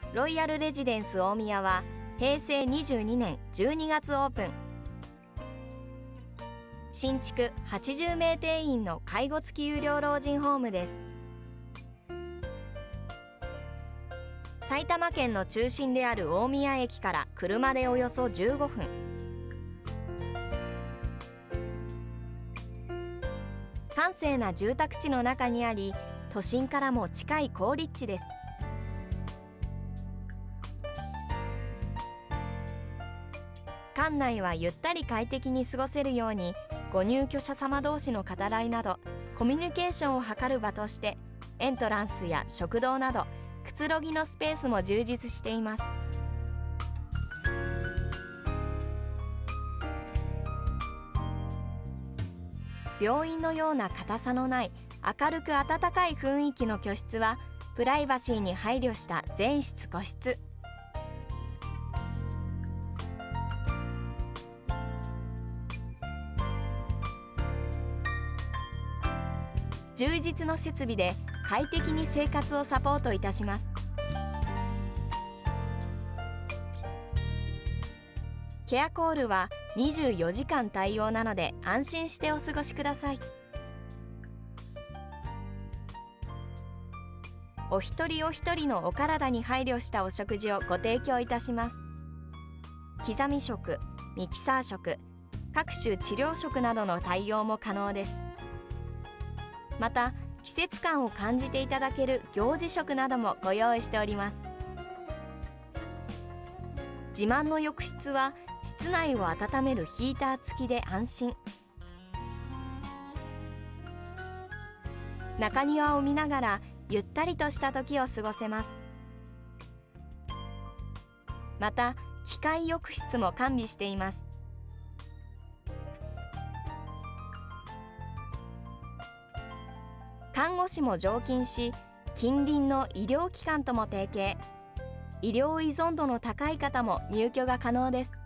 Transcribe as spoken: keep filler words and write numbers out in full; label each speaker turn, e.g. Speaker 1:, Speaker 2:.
Speaker 1: ロイヤルレジデンス大宮はへいせいにじゅうにねんじゅうにがつオープン。新築はちじゅうめいていいんの介護付き有料老人ホームです。埼玉県の中心である大宮駅から車でおよそじゅうごふん。閑静な住宅地の中にあり、都心からも近い好立地です。館内はゆったり快適に過ごせるように、ご入居者様同士の語らいなどコミュニケーションを図る場として、エントランスや食堂などくつろぎのスペースも充実しています。病院のような硬さのない明るく温かい雰囲気の居室は、プライバシーに配慮した全室個室。充実の設備で快適に生活をサポートいたします。ケアコールはにじゅうよじかん対応なので、安心してお過ごしください。お一人お一人のお体に配慮したお食事をご提供いたします。刻み食、ミキサー食、各種治療食などの対応も可能です。また、季節感を感じていただける行事食などもご用意しております。自慢の浴室は室内を温めるヒーター付きで安心。中庭を見ながらゆったりとした時を過ごせます。また、機械浴室も完備しています。看護師も常勤し、近隣の医療機関とも提携。医療依存度の高い方も入居が可能です。